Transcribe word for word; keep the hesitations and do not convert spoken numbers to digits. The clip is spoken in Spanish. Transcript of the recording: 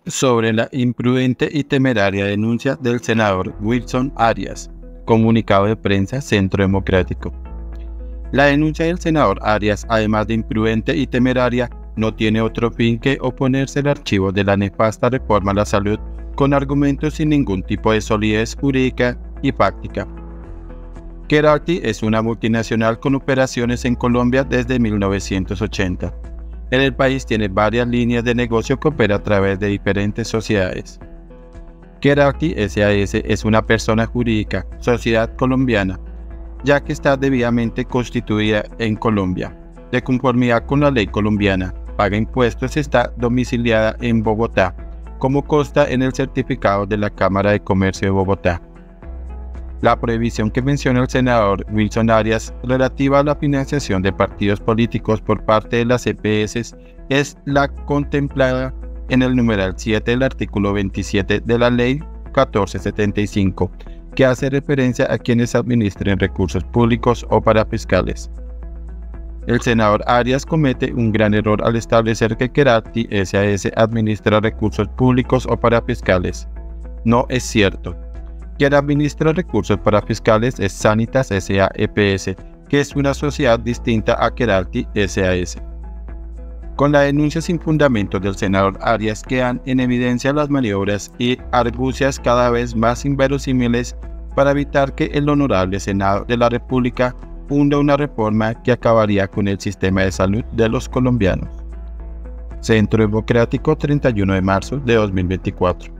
sobre la imprudente y temeraria denuncia del senador Wilson Arias. Comunicado de prensa Centro Democrático. La denuncia del senador Arias, además de imprudente y temeraria, no tiene otro fin que oponerse al archivo de la nefasta reforma a la salud con argumentos sin ningún tipo de solidez jurídica y práctica. Keralty es una multinacional con operaciones en Colombia desde mil novecientos ochenta. En el país tiene varias líneas de negocio que opera a través de diferentes sociedades. Keralty S A S es una persona jurídica, sociedad colombiana, ya que está debidamente constituida en Colombia, de conformidad con la ley colombiana, paga impuestos y está domiciliada en Bogotá, como consta en el certificado de la Cámara de Comercio de Bogotá. La prohibición que menciona el senador Wilson Arias relativa a la financiación de partidos políticos por parte de las E P S es la contemplada en el numeral siete del artículo veintisiete de la Ley catorce setenta y cinco, que hace referencia a quienes administren recursos públicos o parafiscales. El senador Arias comete un gran error al establecer que Keralty S A S administra recursos públicos o parafiscales. No es cierto. Quien administra recursos parafiscales es Sanitas S A E P S, que es una sociedad distinta a Keralty S A S. Con la denuncia sin fundamento del senador Arias quedan en evidencia las maniobras y argucias cada vez más inverosímiles para evitar que el Honorable Senado de la República hunda una reforma que acabaría con el sistema de salud de los colombianos. Centro Democrático, treinta y uno de marzo de dos mil veinticuatro.